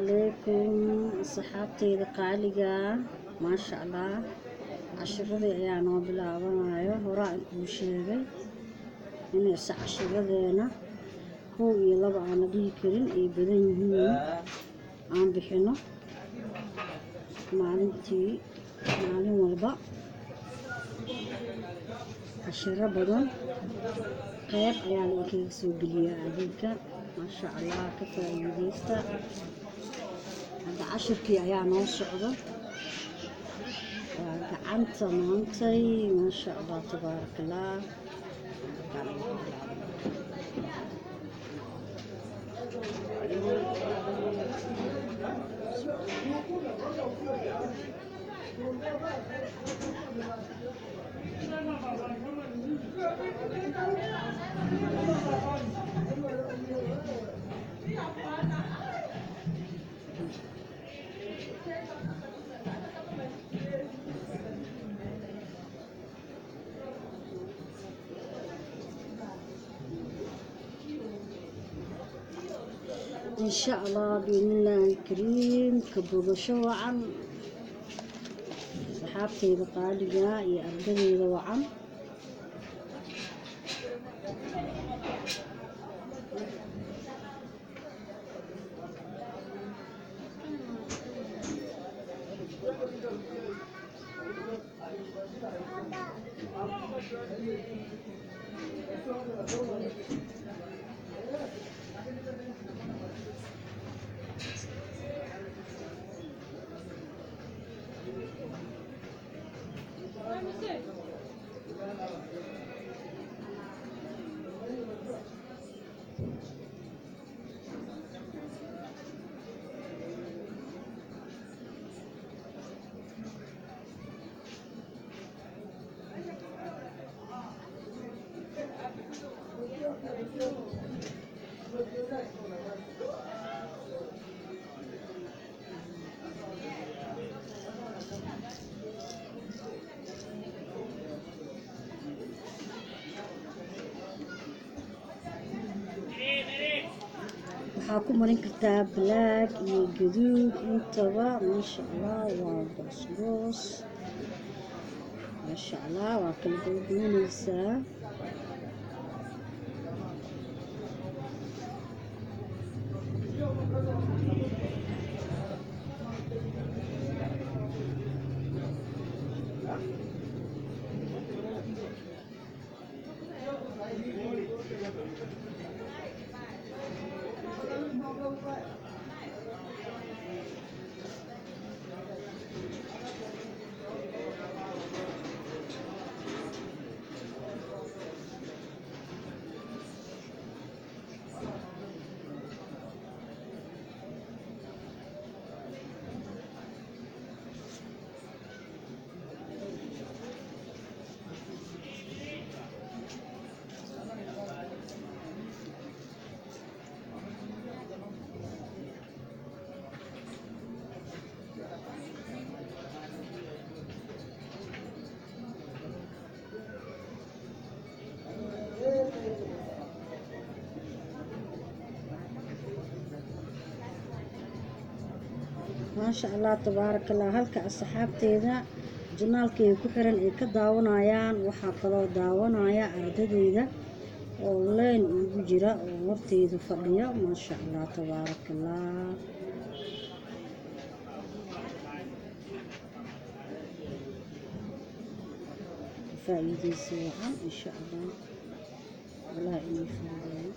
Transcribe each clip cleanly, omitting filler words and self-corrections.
عليكم صحابتي قالقة ما شاء الله cashiradii ayaa noo bilaabanayo horaa inkuu sheegay inay cashiradeena 1 iyo 2 aan dhihi karin ay badan yihiin aan bixino maalin walba cashiro badan qeyb ayaa la kaga soo geliyaa adeegga ma sha Allah ka faa'iideysta hadda cashirkii ayaa noo socda gacanta maantay ma sha Allah tabarakallah إن شاء الله بإذن الله الكريم كبوغشو وعن صحابتي بقالقة يأردني وعن waxaa ku marin kartaa black iyo gaduud intaba ma sha Allah waa goos ma sha Allah waa kala duwanaysaa ما شاء الله تبارك الله هلك أصحابتيدا جنالكي كحرن إيه كداونايان وحا كلو داونايا أردديدا أونلاين وجرا وورتيدا فadhiya ما شاء الله تبارك الله فائدة سوعا إن شاء الله والله إني فاضي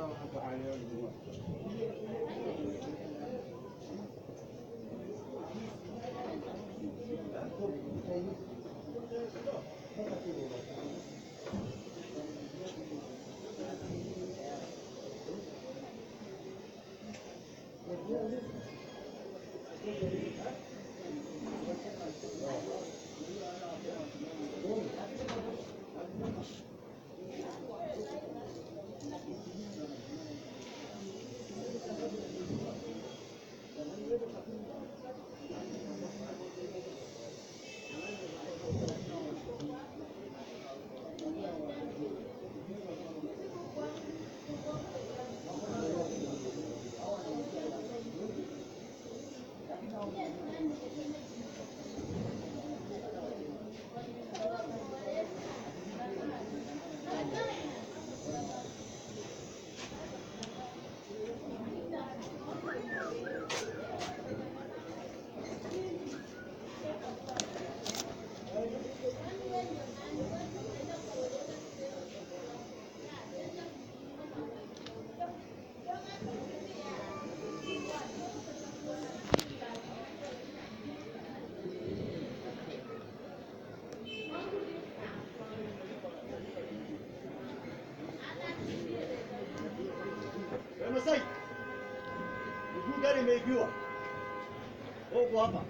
Masai, miguu gari imeibiwa huko hapa.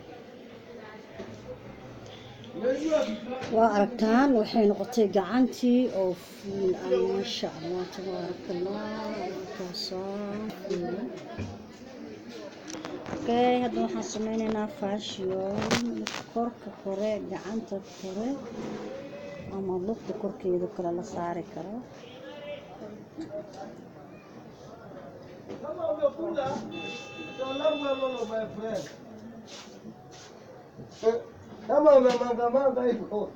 waa aragtaan waxay noqotay gacantii oo fuul ah maasha allah tabaaraka allah okay hadda waxaan sameynaynaa fashion korka kore gacanta kore ama lugta korkeeda kale la saari karo Kama umekula salamu my friend. Kama umemanga hivyo.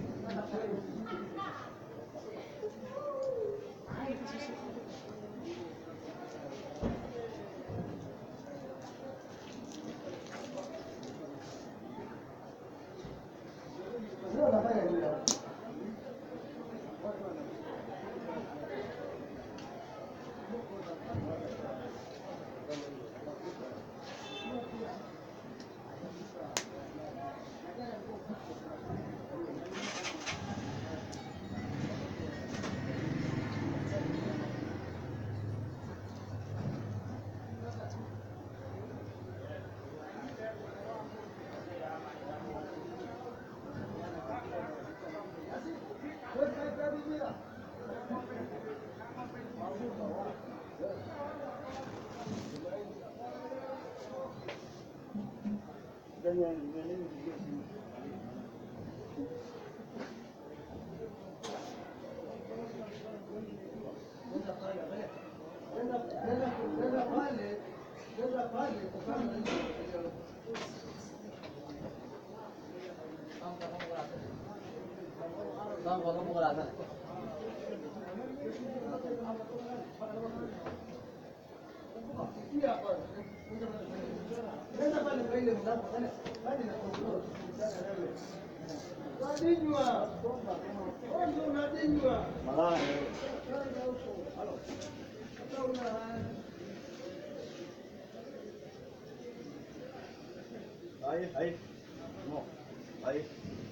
Aí. Não. Aí.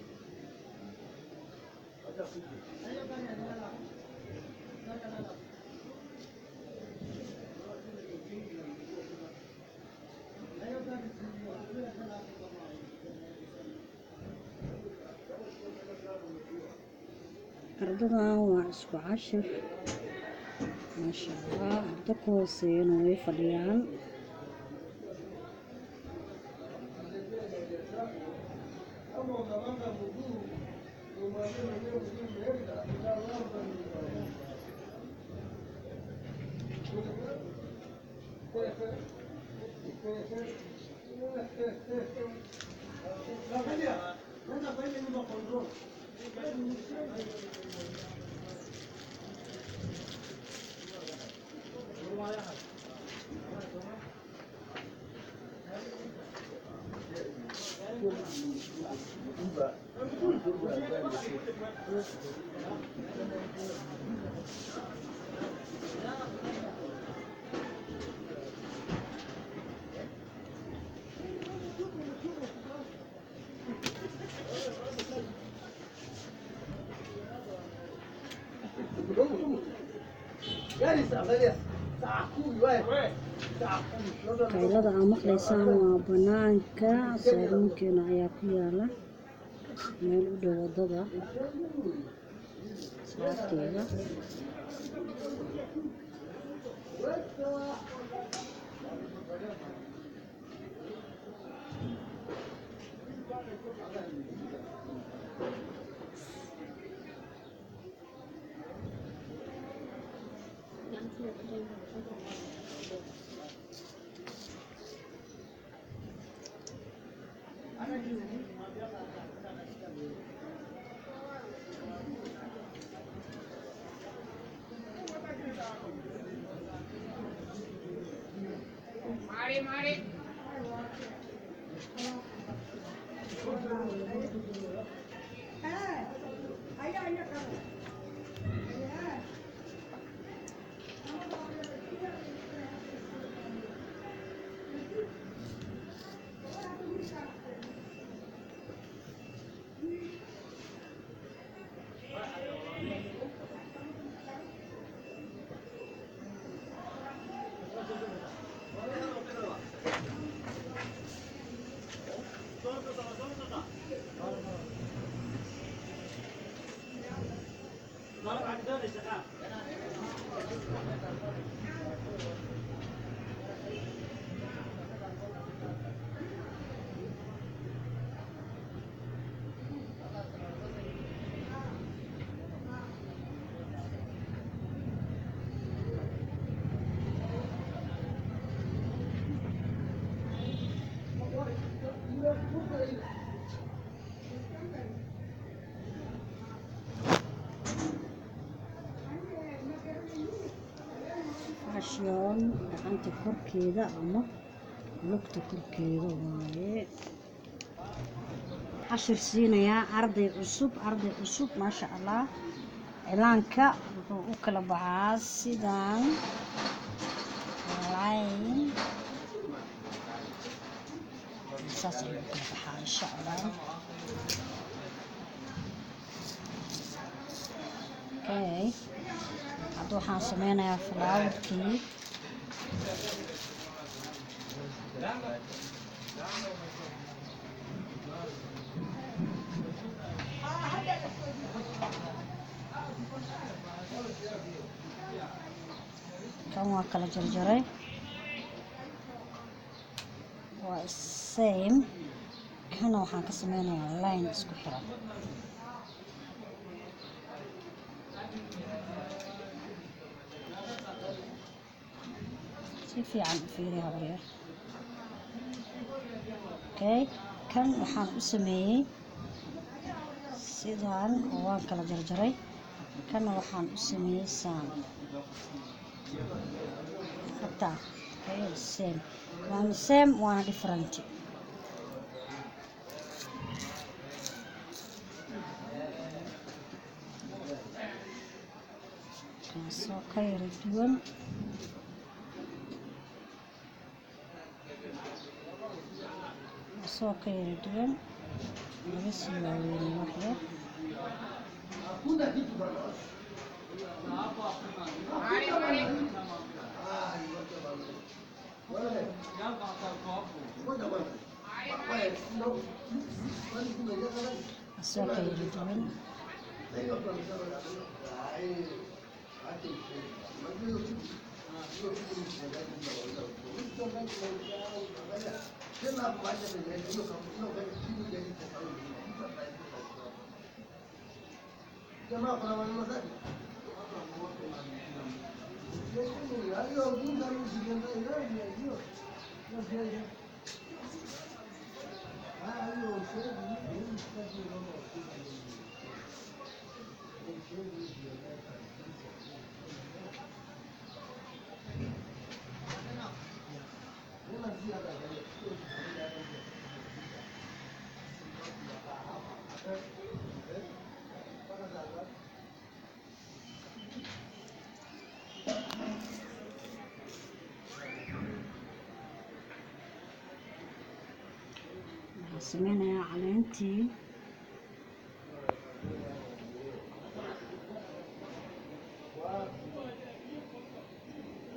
ardadan waa isku cashir maasha allah arda ku hooseeyana way fadhiyaan qaylada aa maqlaysaan waa banaanka saaruunkeena ayaa ku yaala meel u dhow wadada saabteeda. fashion gacanta korkeeda ama lugta korkeeda waaye. cashir siinayaa arday cusub maasha allah. cilaanka wuxuu u kala baxaa sidaan line saas ayuu u kala baxaa insha allah. okay hadda waxaan sameynayaa flowerkii. kan waa kala jarjaray waa same. kana waxaan ka sameynayaa line isku xiran. si fiican u fiiri habaryar. okay kan waxaan u sameeyey sidaan oo waan kala jarjaray. kana waxaan u sameeyey saan hataa same waana same waana different. kaasoo ka yara duwan laga sii waaweynay wax yar. asoo ka yara duwan sameynayaa caleentii.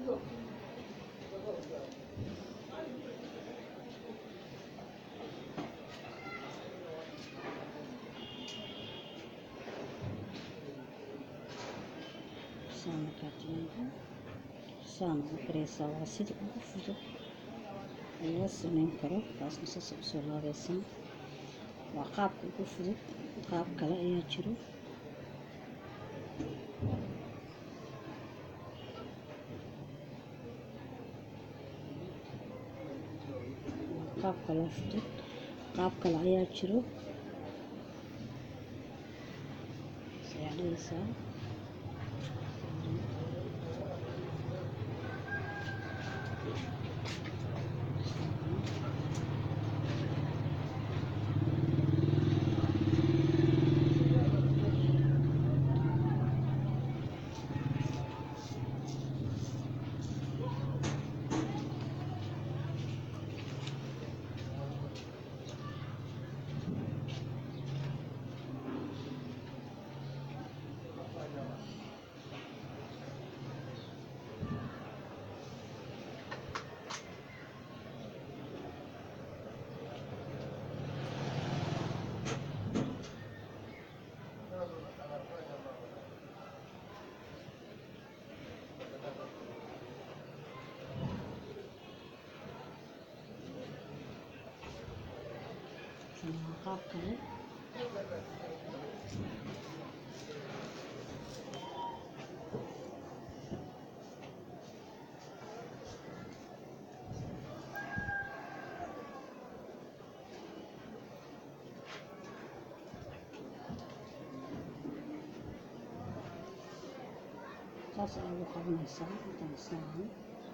Sana katinada sana u kareysaa waa sida ugu fudud loo sameyn karo. taasna saas usoo laabaysan waa qaabka ugu fudud. qaab kale ayaa jiro. qaab kale fudud, qaab kale ayaa jiro. ayaa dhigaysaa qaab kale. saas ayaa ugu qabanaysaa intaan saaran.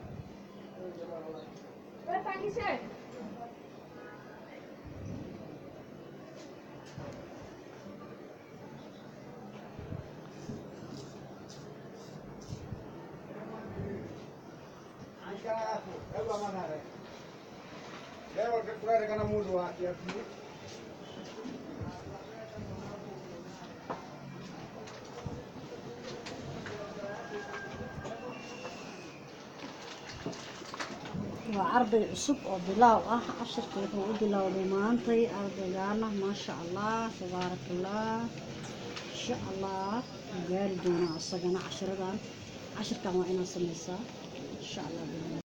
waa arday cusub oo bilaaw ah. cashirka wuxuu u bilowday maantay. ardaygaana maasha allah tabaarakallah insha allah gaari doonaa isagana cashirkan waa inaad sameysaa insha allah.